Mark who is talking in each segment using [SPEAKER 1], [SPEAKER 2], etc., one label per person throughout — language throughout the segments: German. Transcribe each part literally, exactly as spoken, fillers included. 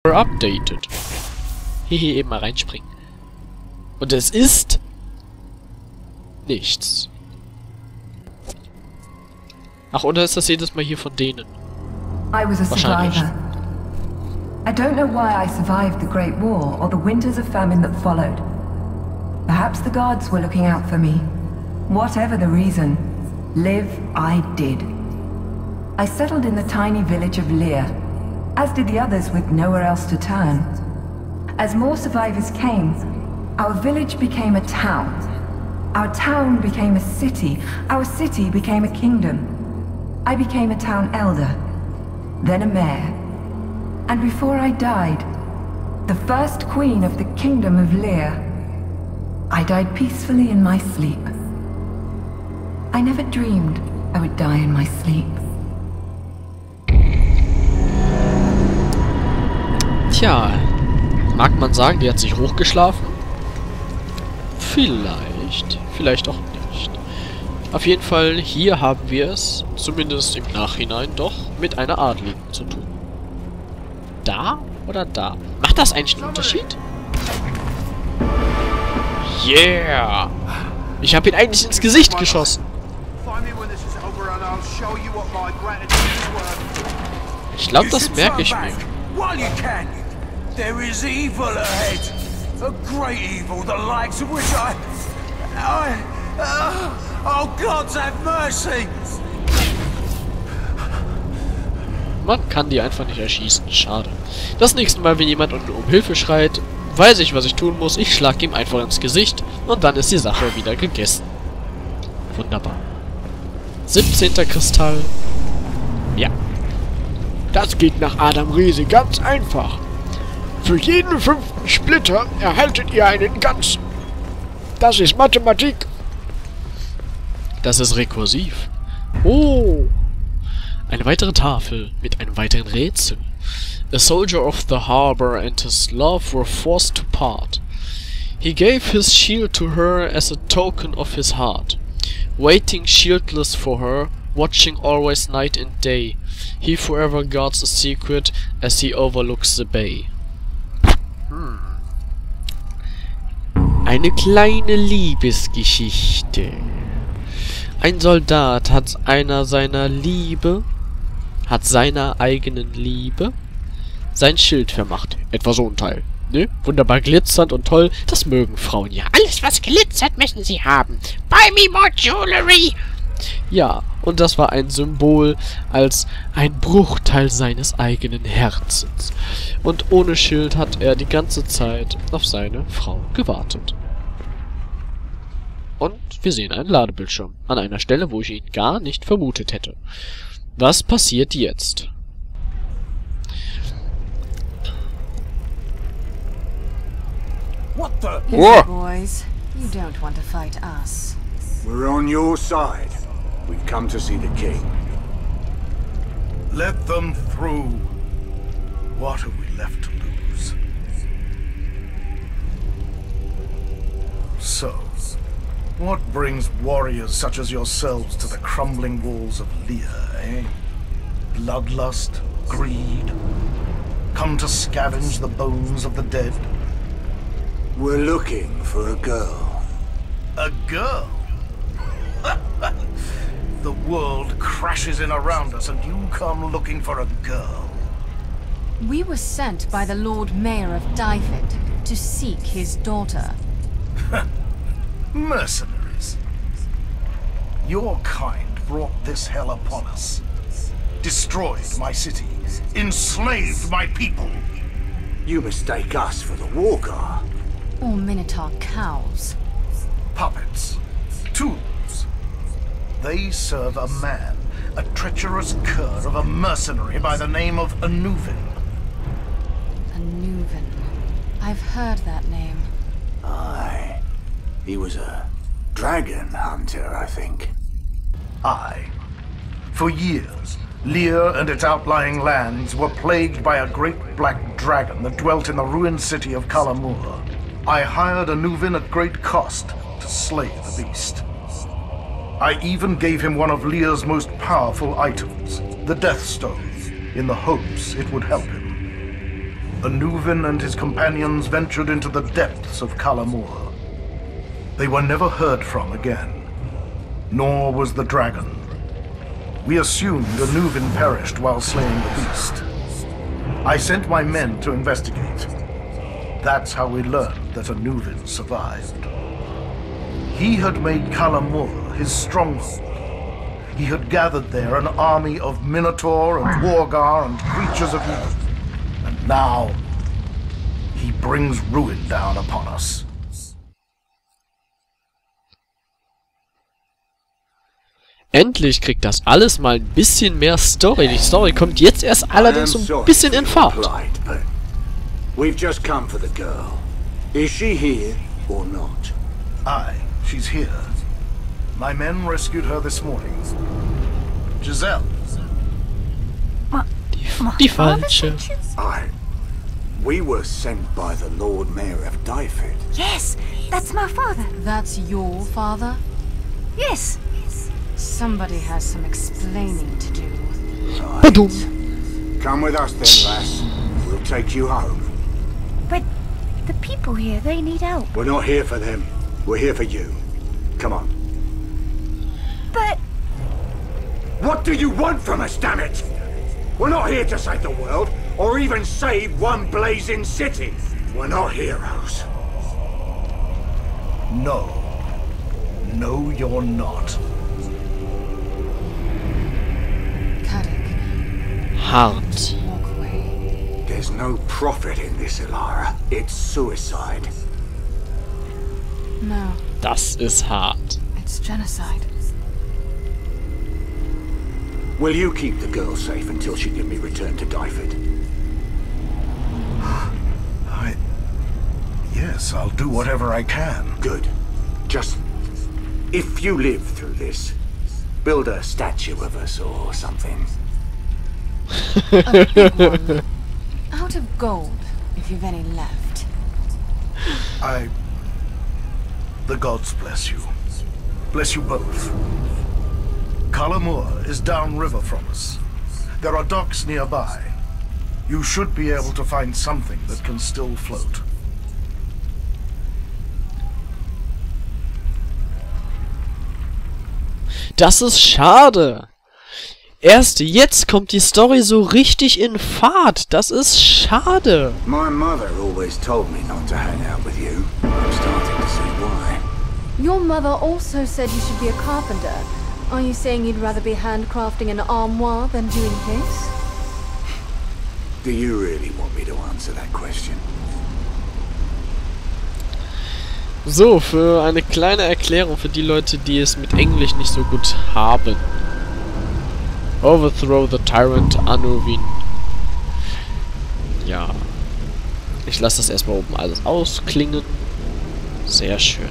[SPEAKER 1] updated. Hehe, eben mal reinspringen. Und es ist nichts. Ach, oder ist das jedes Mal hier von denen?
[SPEAKER 2] I was a survivor. I don't know why I survived the Great War or the winters of famine that followed. Perhaps the gods were looking out for me. Whatever the reason, live I did. I settled in the tiny village of Lear, as did the others with nowhere else to turn. As more survivors came, our village became a town. Our town became a city. Our city became a kingdom. I became a town elder, then a mayor. And before I died, the first queen of the kingdom of Lear, I died peacefully in my sleep. I never dreamed I would die in my sleep.
[SPEAKER 1] Tja, mag man sagen, die hat sich hochgeschlafen? Vielleicht, vielleicht auch nicht. Auf jeden Fall, hier haben wir es, zumindest im Nachhinein doch, mit einer Adligen zu tun. Da oder da? Macht das eigentlich einen Unterschied? Yeah! Ich habe ihn eigentlich ins Gesicht geschossen. Ich glaube, das merke ich mir.
[SPEAKER 3] There is evil ahead. A great evil, the likes of which I... I... Uh, oh, gods have mercy!
[SPEAKER 1] Man kann die einfach nicht erschießen. Schade. Das nächste Mal, wenn jemand um Hilfe schreit, weiß ich, was ich tun muss. Ich schlag ihm einfach ins Gesicht und dann ist die Sache wieder gegessen. Wunderbar. siebzehnter Kristall. Ja.
[SPEAKER 4] Das geht nach Adam Riese ganz einfach. Für jeden fünften Splitter erhaltet ihr einen ganzen. Das ist Mathematik.
[SPEAKER 1] Das ist rekursiv. Oh. Eine weitere Tafel mit einem weiteren Rätsel. A soldier of the harbor and his love were forced to part. He gave his shield to her as a token of his heart. Waiting shieldless for her, watching always night and day. He forever guards a secret as he overlooks the bay. Hm. Eine kleine Liebesgeschichte. Ein Soldat hat einer seiner Liebe, hat seiner eigenen Liebe sein Schild vermacht. Etwa so ein Teil. Ne? Wunderbar glitzernd und toll. Das mögen Frauen ja.
[SPEAKER 5] Alles, was glitzert, müssen sie haben. Buy me more jewelry!
[SPEAKER 1] Ja, und das war ein Symbol als ein Bruchteil seines eigenen Herzens. Und ohne Schild hat er die ganze Zeit auf seine Frau gewartet. Und wir sehen einen Ladebildschirm. An einer Stelle, wo ich ihn gar nicht vermutet hätte. Was passiert jetzt?
[SPEAKER 3] What the...
[SPEAKER 6] Easy, boys. You don't want to fight us.
[SPEAKER 7] We're on your side. We've come to see the king.
[SPEAKER 3] Let them through. What have we left to lose? So, what brings warriors such as yourselves to the crumbling walls of Lear, eh? Bloodlust? Greed? Come to scavenge the bones of the dead?
[SPEAKER 7] We're looking for a girl.
[SPEAKER 3] A girl? The world crashes in around us and you come looking for a girl.
[SPEAKER 6] We were sent by the Lord Mayor of Dyfed to seek his daughter.
[SPEAKER 3] Mercenaries. Your kind brought this hell upon us. Destroyed my city. Enslaved my people.
[SPEAKER 7] You mistake us for the Wargar.
[SPEAKER 6] Or Minotaur cows.
[SPEAKER 3] Puppets. Tools. They serve a man, a treacherous cur of a mercenary by the name of Anuvin.
[SPEAKER 6] Anuvin. I've heard that name.
[SPEAKER 7] Aye. He was a dragon hunter, I think.
[SPEAKER 3] Aye. For years, Lear and its outlying lands were plagued by a great black dragon that dwelt in the ruined city of Kalamur. I hired Anuvin at great cost to slay the beast. I even gave him one of Lear's most powerful items, the Death Stone, in the hopes it would help him. Anuvin and his companions ventured into the depths of Kalamur. They were never heard from again, nor was the dragon. We assumed Anuvin perished while slaying the beast. I sent my men to investigate. That's how we learned that Anuvin survived. He had made Kalamur his stronghold. He had gathered there an army of Minotaur and Worgar and creatures of evil. And now, he brings ruin down upon us.
[SPEAKER 1] Endlich kriegt das alles mal ein bisschen mehr Story. Die Story kommt jetzt erst allerdings so ein bisschen in Fahrt.
[SPEAKER 7] We've just come for the girl. Is she here or not?
[SPEAKER 3] Aye, she's here. My men rescued her this morning. Giselle.
[SPEAKER 1] Die falsche.
[SPEAKER 7] Aye. We were sent by the Lord Mayor of Dyfed.
[SPEAKER 8] Yes, that's my father.
[SPEAKER 6] That's your father?
[SPEAKER 8] Yes.
[SPEAKER 6] Somebody has some explaining to do.
[SPEAKER 7] Right. Come with us then, lass. We'll take you home.
[SPEAKER 8] But the people here, they need help.
[SPEAKER 7] We're not here for them. We're here for you. Come on.
[SPEAKER 8] But...
[SPEAKER 7] What do you want from us, damn it? We're not here to save the world, or even save one blazing city. We're not heroes.
[SPEAKER 3] No. No, you're not.
[SPEAKER 1] Hart.
[SPEAKER 7] There's no profit in this, Ilara. It's suicide.
[SPEAKER 6] No.
[SPEAKER 1] Das ist hart.
[SPEAKER 6] It's genocide.
[SPEAKER 7] Will you keep the girl safe until she can be returned to Dyfed?
[SPEAKER 3] I... Yes, I'll do whatever I can.
[SPEAKER 7] Good. Just... if you live through this, build a statue of us or something.
[SPEAKER 6] A big one. Out of gold, if you've any left.
[SPEAKER 3] I... The gods bless you. Bless you both. Kalamur is downriver from us. There are docks nearby. You should be able to find something that can still float.
[SPEAKER 1] Das ist schade. Erst jetzt kommt die Story so richtig in Fahrt. Das ist schade.
[SPEAKER 7] My mother always told me not to hang out with you. I'm starting to see why.
[SPEAKER 6] Your mother also said you should be a carpenter. Are you saying you'd rather be handcrafting an armoire than doing this?
[SPEAKER 7] Do you really want me to answer that question?
[SPEAKER 1] So, für eine kleine Erklärung für die Leute, die es mit Englisch nicht so gut haben. Overthrow the Tyrant Anuvin. Ja. Ich lasse das erstmal oben alles ausklingen. Sehr schön.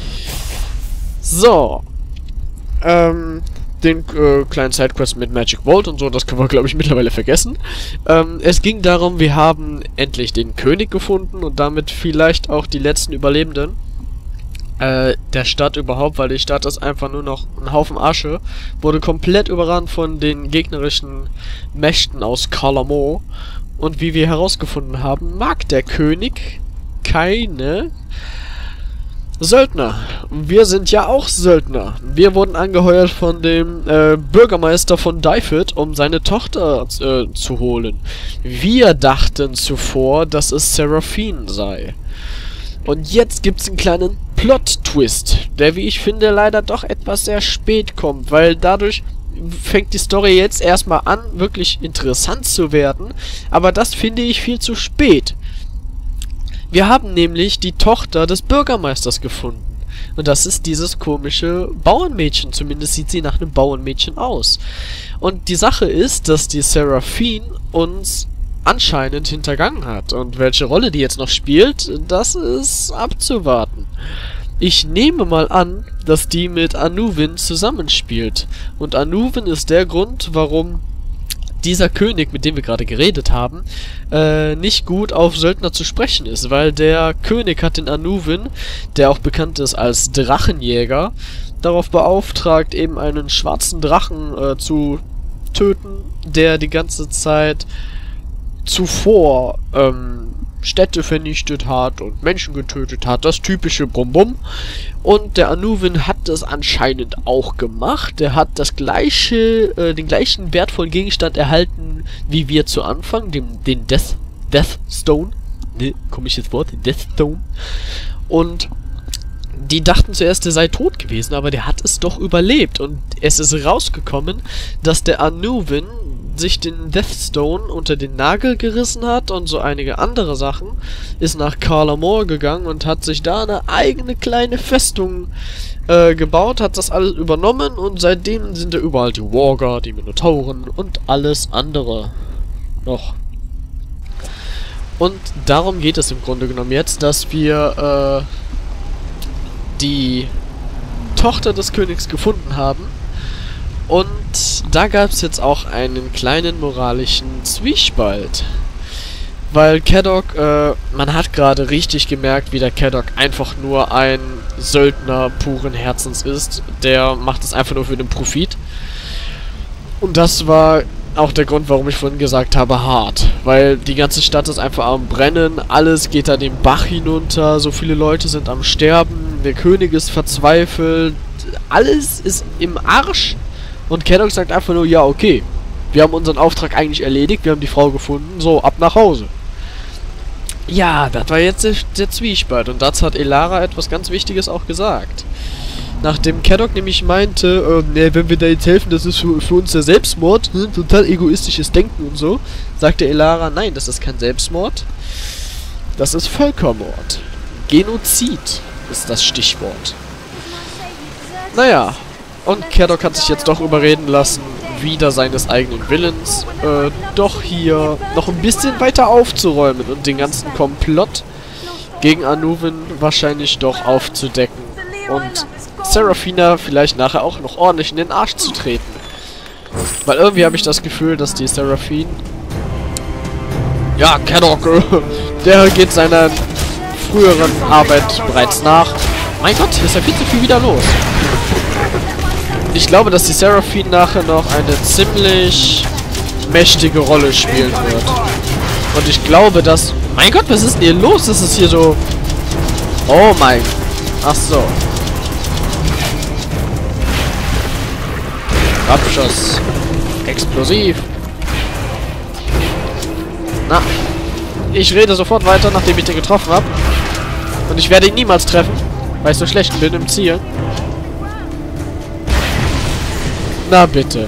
[SPEAKER 1] So. Ähm, den äh, kleinen Sidequest mit Magic Vault und so, das können wir, glaube ich, mittlerweile vergessen. Ähm, es ging darum, wir haben endlich den König gefunden und damit vielleicht auch die letzten Überlebenden äh, der Stadt überhaupt, weil die Stadt ist einfach nur noch ein Haufen Asche, wurde komplett überrannt von den gegnerischen Mächten aus Kalamur. Und wie wir herausgefunden haben, mag der König keine Söldner. Wir sind ja auch Söldner. Wir wurden angeheuert von dem äh, Bürgermeister von Dyfed, um seine Tochter äh, zu holen. Wir dachten zuvor, dass es Seraphine sei. Und jetzt gibt's einen kleinen Plot-Twist, der, wie ich finde, leider doch etwas sehr spät kommt, weil dadurch fängt die Story jetzt erstmal an, wirklich interessant zu werden, aber das finde ich viel zu spät. Wir haben nämlich die Tochter des Bürgermeisters gefunden. Und das ist dieses komische Bauernmädchen. Zumindest sieht sie nach einem Bauernmädchen aus. Und die Sache ist, dass die Seraphine uns anscheinend hintergangen hat. Und welche Rolle die jetzt noch spielt, das ist abzuwarten. Ich nehme mal an, dass die mit Anuvin zusammenspielt. Und Anuvin ist der Grund, warum dieser König, mit dem wir gerade geredet haben, äh, nicht gut auf Söldner zu sprechen ist, weil der König hat den Anuvin, der auch bekannt ist als Drachenjäger, darauf beauftragt, eben einen schwarzen Drachen äh, zu töten, der die ganze Zeit zuvor ähm, Städte vernichtet hat und Menschen getötet hat. Das typische Brumm-Brumm. Und der Anuvin hat das anscheinend auch gemacht. Der hat das gleiche, äh, den gleichen wertvollen Gegenstand erhalten, wie wir zu Anfang, dem, den Death, Death Stone. Ne, komisches Wort, Death Stone. Und die dachten zuerst, der sei tot gewesen, aber der hat es doch überlebt. Und es ist rausgekommen, dass der Anuvin sich den Deathstone unter den Nagel gerissen hat und so einige andere Sachen, ist nach Kalamor gegangen und hat sich da eine eigene kleine Festung äh, gebaut, hat das alles übernommen und seitdem sind da überall die Wargar, die Minotauren und alles andere noch. Und darum geht es im Grunde genommen jetzt, dass wir äh, die Tochter des Königs gefunden haben. Und da gab es jetzt auch einen kleinen moralischen Zwiespalt. Weil Caddoc, äh, man hat gerade richtig gemerkt, wie der Caddoc einfach nur ein Söldner puren Herzens ist. Der macht es einfach nur für den Profit. Und das war auch der Grund, warum ich vorhin gesagt habe, hart. Weil die ganze Stadt ist einfach am Brennen, alles geht da den Bach hinunter, so viele Leute sind am Sterben, der König ist verzweifelt, alles ist im Arsch. Und Caddoc sagt einfach nur, ja okay, wir haben unseren Auftrag eigentlich erledigt, wir haben die Frau gefunden, so, ab nach Hause. Ja, das war jetzt der, der Zwiespalt. Und dazu hat Elara etwas ganz Wichtiges auch gesagt. Nachdem Caddoc nämlich meinte, äh, ne, wenn wir da jetzt helfen, das ist für, für uns der Selbstmord, hm, total egoistisches Denken und so, sagte Elara, nein, das ist kein Selbstmord, das ist Völkermord. Genozid ist das Stichwort. Naja, und Caddoc hat sich jetzt doch überreden lassen, wieder seines eigenen Willens, äh, doch hier noch ein bisschen weiter aufzuräumen und den ganzen Komplott gegen Anuvin wahrscheinlich doch aufzudecken und Seraphina vielleicht nachher auch noch ordentlich in den Arsch zu treten. Weil irgendwie habe ich das Gefühl, dass die Seraphine... Ja, Caddoc, der geht seiner früheren Arbeit bereits nach. Mein Gott, hier ist ja viel zu viel wieder los. Ich glaube, dass die Seraphine nachher noch eine ziemlich mächtige Rolle spielen wird. Und ich glaube, dass... Mein Gott, was ist denn hier los? Das ist hier so... Oh mein... Ach so. Abschuss. Explosiv. Na. Ich rede sofort weiter, nachdem ich den getroffen habe. Und ich werde ihn niemals treffen, weil ich so schlecht bin im Zielen. Na bitte.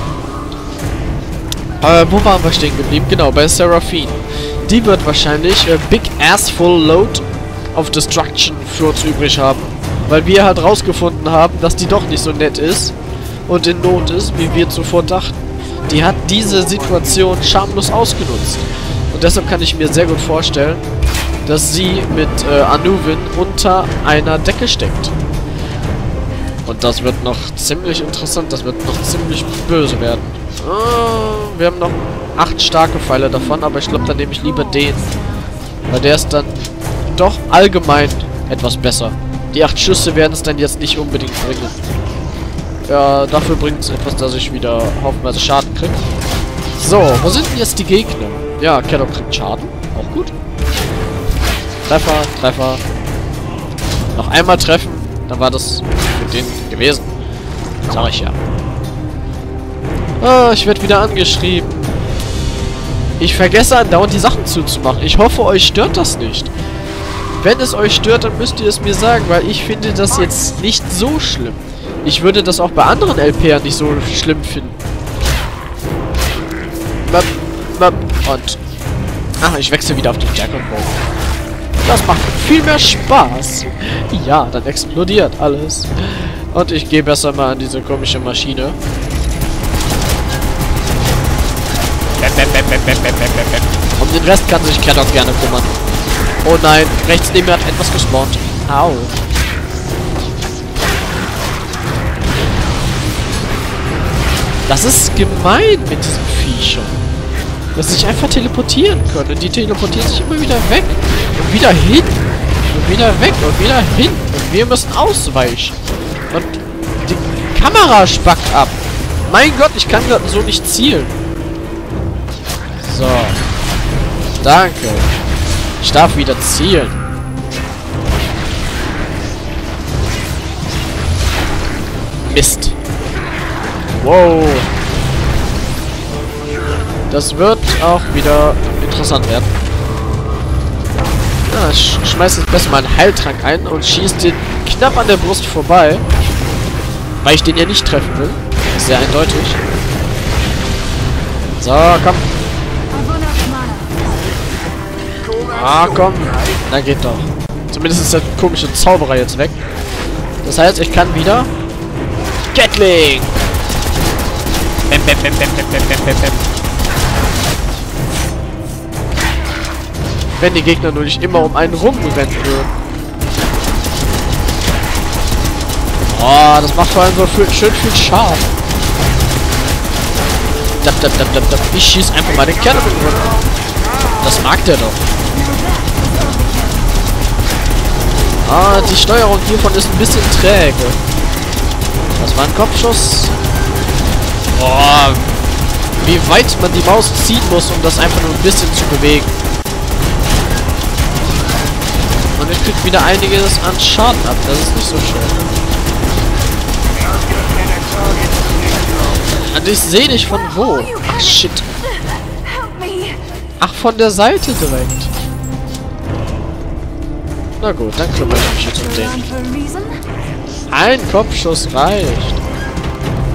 [SPEAKER 1] Äh, wo waren wir stehen geblieben? Genau, bei Seraphine. Die wird wahrscheinlich a big ass full load of Destruction für uns übrig haben. Weil wir halt rausgefunden haben, dass die doch nicht so nett ist und in Not ist, wie wir zuvor dachten. Die hat diese Situation schamlos ausgenutzt. Und deshalb kann ich mir sehr gut vorstellen, dass sie mit äh, Anuvin unter einer Decke steckt. Und das wird noch ziemlich interessant, das wird noch ziemlich böse werden. Oh, wir haben noch acht starke Pfeile davon, aber ich glaube, dann nehme ich lieber den. Weil der ist dann doch allgemein etwas besser. Die acht Schüsse werden es dann jetzt nicht unbedingt bringen. Ja, dafür bringt es etwas, dass ich wieder haufenweise Schaden kriege. So, wo sind denn jetzt die Gegner? Ja, Caddoc kriegt Schaden. Auch gut. Treffer, Treffer. Noch einmal treffen, dann war das für den gewesen. Sag ich ja. Ah, ich werde wieder angeschrieben. Ich vergesse andauernd die Sachen zuzumachen. Ich hoffe, euch stört das nicht. Wenn es euch stört, dann müsst ihr es mir sagen, weil ich finde das jetzt nicht so schlimm. Ich würde das auch bei anderen L P ern nicht so schlimm finden. Und... Ach, ich wechsle wieder auf den Jack und Bow. Das macht viel mehr Spaß. Ja, dann explodiert alles. Und ich gehe besser mal an diese komische Maschine. Um den Rest kann sich Caddoc gerne kümmern. Oh nein, rechts neben mir hat etwas gespawnt. Au. Das ist gemein mit diesem Viech schon. Dass sie sich einfach teleportieren können. Und die teleportieren sich immer wieder weg. Und wieder hin. Und wieder weg. Und wieder hin. Und wir müssen ausweichen. Und die Kamera spackt ab. Mein Gott, ich kann gerade so nicht zielen. So. Danke. Ich darf wieder zielen. Mist. Wow. Das wird auch wieder interessant werden. Ja, ich schmeiße jetzt besser mal einen Heiltrank ein und schieße den knapp an der Brust vorbei. Weil ich den ja nicht treffen will. Sehr eindeutig. So, komm. Ah, komm. Na, geht doch. Zumindest ist der komische Zauberer jetzt weg. Das heißt, ich kann wieder... Gatling! Bäm, bäm, bäm, bäm, bäm, bäm, bäm, bäm. Wenn die Gegner nur nicht immer um einen rumrennen würden. Oh, das macht vor allem so viel, schön viel Schaden. Dab, dab, dab, dab, dab. Ich schieß einfach mal den Kerl mit dem Rücken. Das mag der doch. Ah, die Steuerung hiervon ist ein bisschen träge. Das war ein Kopfschuss. Boah, wie weit man die Maus ziehen muss, um das einfach nur ein bisschen zu bewegen. Und ich krieg wieder einiges an Schaden ab. Das ist nicht so schön. Und ich sehe dich von wo? Ach, shit. Ach, von der Seite direkt. Na gut, dann kümmere ich mich jetzt um den. Ein Kopfschuss reicht.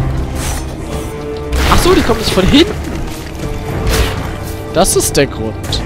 [SPEAKER 1] Ach so, die kommen jetzt von hinten. Das ist der Grund.